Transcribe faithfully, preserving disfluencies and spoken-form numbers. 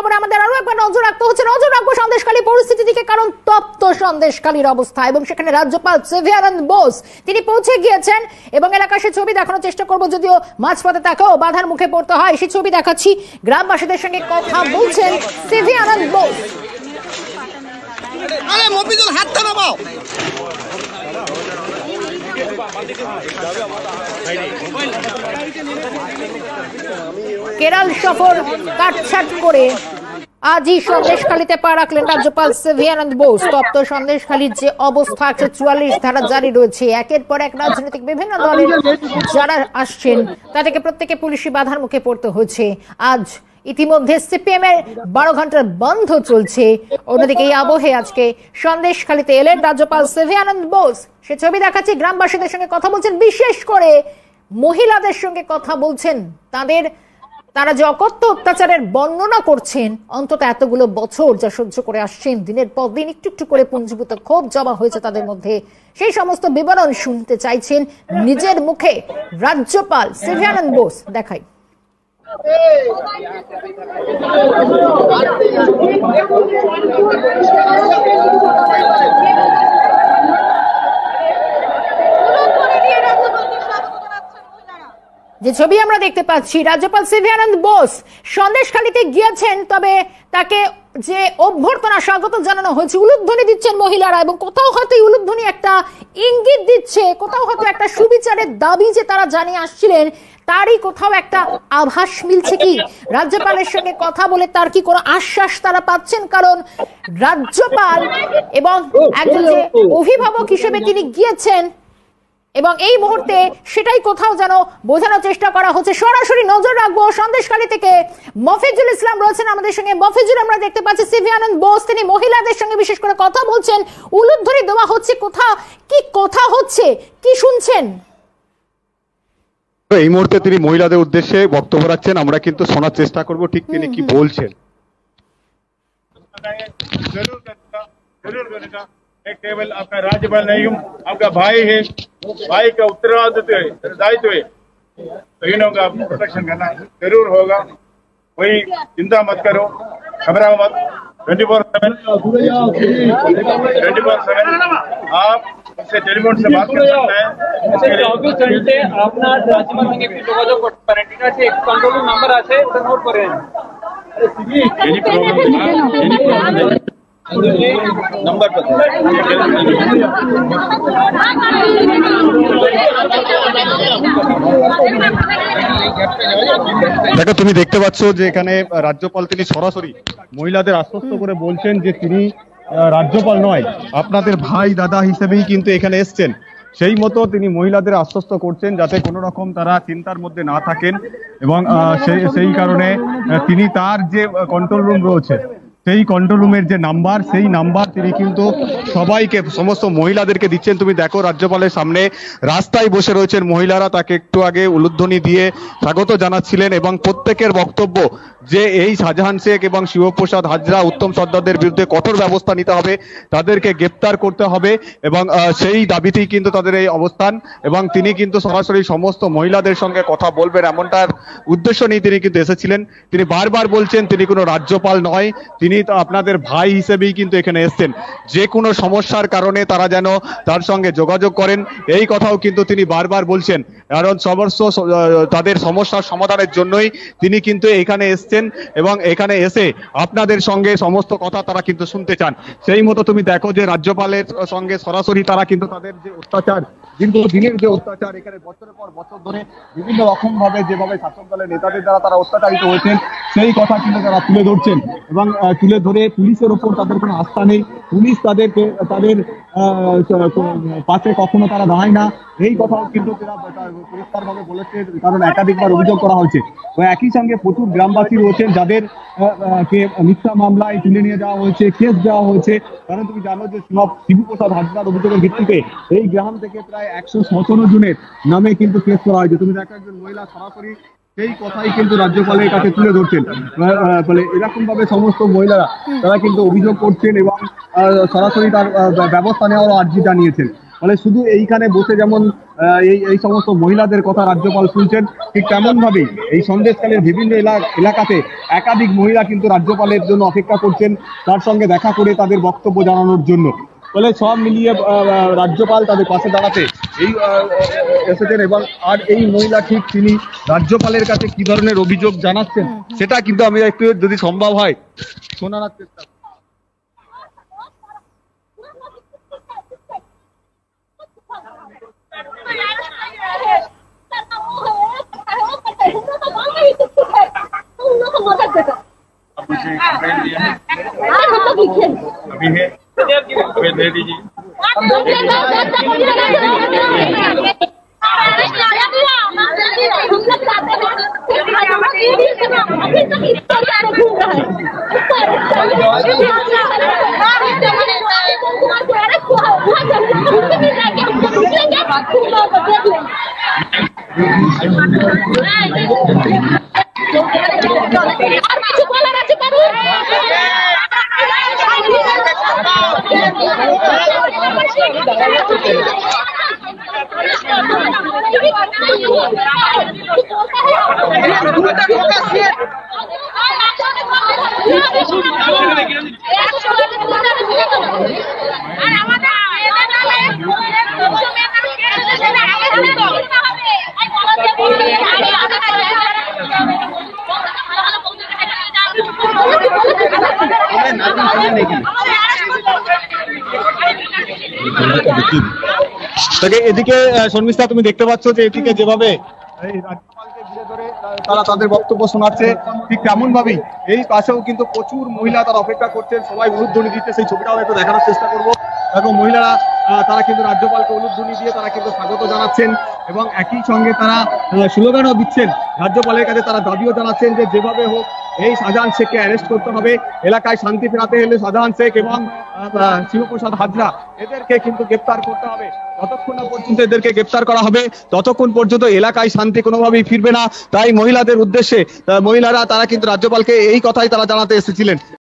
আমাদের আরো একবার নজর রাখতে হচ্ছে, নজর রাখবো সন্দেশখালী পরিস্থিতির দিকে, কারণ তপ্ত সন্দেশখালীর অবস্থা এবং সেখানে রাজ্যপাল সিভিয়ানন্দ বোস তিনি পৌঁছে গিয়েছেন এবং এলাকার সে ছবি দেখানোর চেষ্টা করবো, যদিও মাঝপথে তাকেও বাধার মুখে পড়তে হয়। সেই ছবি দেখাচ্ছি, গ্রামবাসীদের সঙ্গে কথা বলছেন সিভিয়ানন্দ বোস। আরে মফিজুল হাতটা নামাও। কেরল সফর কাটছাট করে আজই সন্দেশখালীতে পা রাখলেন রাজ্যপাল সিভিয়ানন্দ বোস। তপ্ত সন্দেশখালীর যে অবস্থা, একশো চুয়াল্লিশ ধারা জারি রয়েছে, একের পর এক রাজনৈতিক বিভিন্ন দলের যারা আসছেন তাদেরকে প্রত্যেকে পুলিশি বাধার মুখে পড়তে হয়েছে। আজ ইতিমধ্যে সিপিএম এর বারো ঘন্টার বন্ধ চলছে, অন্যদিকে এই আবহে আজকে সন্দেশখালীতে এলেন রাজ্যপাল সিভিয়ানন্দ বোস। সে ছবি দেখাচ্ছি, গ্রামবাসীদের সঙ্গে কথা বলছেন, বিশেষ করে মহিলাদের সঙ্গে কথা বলছেন। তাদের তারা যে অকথ্য অত্যাচারের বর্ণনা করছেন, অন্তত এতগুলো বছর যা সহ্য করে আসছেন, দিনের পর দিন একটু একটু করে পুঞ্জীভূত ক্ষোভ জমা হয়েছে তাদের মধ্যে, সেই সমস্ত বিবরণ শুনতে চাইছেন নিজের মুখে রাজ্যপাল সিভিয়ানন্দ বোস। দেখাই যে ছবি আমরা দেখতে পাচ্ছি, রাজ্যপাল সিভিয়ানন্দ বোস সন্দেশখালীতে গিয়েছেন, তবে তাকে যে অভ্যর্থনা স্বাগত জানানো হয়েছে, উলুধ্বনি দিচ্ছেন মহিলারা, এবং কোথাও হয়তো উলুধ্বনি একটা ইঙ্গিত দিচ্ছে, কোথাও হয়তো একটা সুবিচারের দাবি যে তারা জানিয়ে আসছিলেন তারই কোথাও একটা আভাস মিলছে কি রাজ্যপালের সঙ্গে কথা বলে তার কি কোনো আশ্বাস তারা পাচ্ছেন? কারণ রাজ্যপাল এবং একজন যে অভিভাবক হিসেবে তিনি গিয়েছেন এবং এই মুহূর্তে সেটাই কোথাও যেন বোঝানোর চেষ্টা করা হচ্ছে। সরাসরি নজর রাখবো সন্দেশখালী থেকে, মফিজুল ইসলাম রয়েছেন আমাদের সঙ্গে। মফিজুল, আমরা দেখতে পাচ্ছি সিভিয়ানন্দ বোস তিনি মহিলাদের সঙ্গে বিশেষ করে কথা বলছেন, উলুধ্বনি দেওয়া হচ্ছে, কোথা কি কথা হচ্ছে, কি শুনছেন? এই মুহূর্তে তিনি মহিলাদের উদ্দেশ্যে বক্তব্য রাখছেন, আমরা কিন্তু শোনার চেষ্টা করব ঠিক তিনি কি বলছেন। मैं केवल आपका राज्यपाल नहीं हूँ, आपका भाई है, भाई का उत्तरदायित्व है दायित्व है, तो इन का प्रोटेक्शन करना जरूर होगा। वही चिंता मत करो, घबराओ मत। Twenty four seven twenty four seven आप इससे टेलीफोन से बात कर सकते हैं। চব্বিশ ঘন্টে আপনার রাজ্যপাল সঙ্গে একটু যোগাযোগ করতে পারেন, ঠিক আছে? কন্ট্রোল নাম্বার আছে, তো নোট করেন। Any problem any problem number पर দেখো, তুমি দেখতে পাচ্ছ যে এখানে রাজ্যপাল তিনি সরাসরি মহিলাদের আশ্বস্ত করে বলছেন যে তিনি রাজ্যপাল নয়, আপনাদের ভাই দাদা হিসেবেই কিন্তু এখানে এসছেন। সেই মতো তিনি মহিলাদের আশ্বস্ত করছেন যাতে কোনো রকম তারা চিন্তার মধ্যে না থাকেন, এবং সেই সেই কারণে তিনি তার যে কন্ট্রোল রুম রয়েছে সেই কন্ট্রোল রুমের যে নাম্বার, সেই নাম্বার তিনি কিন্তু সবাইকে, সমস্ত মহিলাদেরকে দিচ্ছেন। তুমি দেখো রাজ্যপালের সামনে রাস্তায় বসে রয়েছেন মহিলারা, তাকে একটু আগে উলুধ্বনি দিয়ে স্বাগত জানাচ্ছিলেন এবং প্রত্যেকের বক্তব্য যে এই শাহজাহান শেখ এবং শিবপ্রসাদ হাজরা, উত্তম সর্দারদের বিরুদ্ধে কঠোর ব্যবস্থা নিতে হবে, তাদেরকে গ্রেপ্তার করতে হবে, এবং সেই দাবিতেই কিন্তু তাদের এই অবস্থান। এবং তিনি কিন্তু সরাসরি সমস্ত মহিলাদের সঙ্গে কথা বলবেন এমনটার উদ্দেশ্য নিয়ে তিনি কিন্তু এসেছিলেন। তিনি বারবার বলছেন তিনি কোনো রাজ্যপাল নয়, তিনি আপনাদের ভাই হিসেবেই কিন্তু এখানে এসছেন, যে কোনো সমস্যার কারণে তারা যেন তার সঙ্গে যোগাযোগ করেন, এই কথাও কিন্তু তিনি বারবার বলছেন। কারণ সমস্ত তাদের সমস্যার সমাধানের জন্যই তিনি কিন্তু এখানে এসছেন এবং এখানে এসে আপনাদের সঙ্গে সমস্ত কথা তারা কিন্তু শুনতে চান। সেই মতো তুমি দেখো যে রাজ্যপালের সঙ্গে সরাসরি তারা কিন্তু তাদের যে অত্যাচার, কিন্তু দিনের যে অত্যাচার, এখানে বছরের পর বছর ধরে বিভিন্ন রকম ভাবে যেভাবে শাসক দলের নেতাদের দ্বারা তারা অত্যাচারিত হয়েছেন সেই কথা কিন্তু তারা তুলে ধরছেন, এবং তুলে ধরে পুলিশের ওপর তাদের কোনো আস্থা নেই, পুলিশ তাদেরকে তাদের পাশে কখনো তারা দাঁড়ায় না, এই কথাও কিন্তু তারা পরিষ্কারভাবে বলেছে। কারণ একাধিকবার অভিযোগ করা হয়েছে। একই সঙ্গে প্রচুর গ্রামবাসী রয়েছেন যাদের কে মিথ্যা মামলায় তুলে নিয়ে যাওয়া হয়েছে, কেস দেওয়া হয়েছে। কারণ তুমি জানো যে শিবপ্রসাদ হাজরার অভিযোগের ভিত্তিতে এই গ্রাম থেকে প্রায় একশো সতেরো জনের নামে কিন্তু কেস করা হয়েছে। তুমি দেখো একজন মহিলা সরাসরি সেই কথাই কিন্তু রাজ্যপালের কাছে তুলে ধরছেন। ফলে এরকম ভাবে সমস্ত মহিলারা তারা কিন্তু অভিযোগ করছেন এবং সরাসরি তার ব্যবস্থা নেওয়ারও আর্জি জানিয়েছেন। মানে শুধু এইখানে বসে যেমন আহ, এই এই সমস্ত মহিলাদের কথা রাজ্যপাল শুনছেন, ঠিক তেমন ভাবেই এই সন্দেশখালীর বিভিন্ন এলা- এলাকাতে একাধিক মহিলা কিন্তু রাজ্যপালের জন্য অপেক্ষা করছেন, তার সঙ্গে দেখা করে তাদের বক্তব্য জানানোর জন্য। ফলে সব মিলিয়ে আহ, আহ, রাজ্যপাল তাদের পাশে দাঁড়াতে এই আহ, এসেছেন। এবং আর এই মহিলা ঠিক তিনি রাজ্যপালের কাছে কি ধরনের অভিযোগ জানাচ্ছেন সেটা কিন্তু আমি একটু যদি সম্ভব হয় শোনানোর চেষ্টা করব। अब मुझे कंप्लेंट दिया है अभी है अभी दे दीजिए। তাকে এদিকে আহ, শর্মিষ্ঠা তুমি দেখতে পাচ্ছ যে এদিকে যেভাবে এই রাজ্যপালকে ঘিরে ধরে আহ, তারা তাদের বক্তব্য শোনাচ্ছে, ঠিক তেমন ভাবেই এই পাশেও কিন্তু প্রচুর মহিলা তারা অপেক্ষা করছেন, সবাই উলুধ্বনি দিচ্ছে। সেই ছবিটাও একটু দেখানোর চেষ্টা করবো। এবং মহিলারা আহ, তারা কিন্তু রাজ্যপালকে উলুধ্বনি দিয়ে তারা কিন্তু স্বাগত জানাচ্ছেন এবং একই সঙ্গে তারা আহ, স্লোগানও দিচ্ছেন। রাজ্যপালের কাছে তারা দাবিও জানাচ্ছেন যে যেভাবে হোক এই শাহজাহান শেখকে অ্যারেস্ট করতে হবে, এলাকায় শান্তি ফেরাতে হলে শাহজাহান শেখ এবং আহ, শিবপ্রসাদ হাজরা এদেরকে কিন্তু গ্রেপ্তার করতে হবে। যতক্ষণ না পর্যন্ত এদেরকে গ্রেপ্তার করা হবে ততক্ষণ পর্যন্ত এলাকায় শান্তি কোনোভাবেই ফিরবে না। তাই মহিলাদের উদ্দেশ্যে আহ, মহিলারা তারা কিন্তু রাজ্যপালকে এই কথাই তারা জানাতে এসেছিলেন।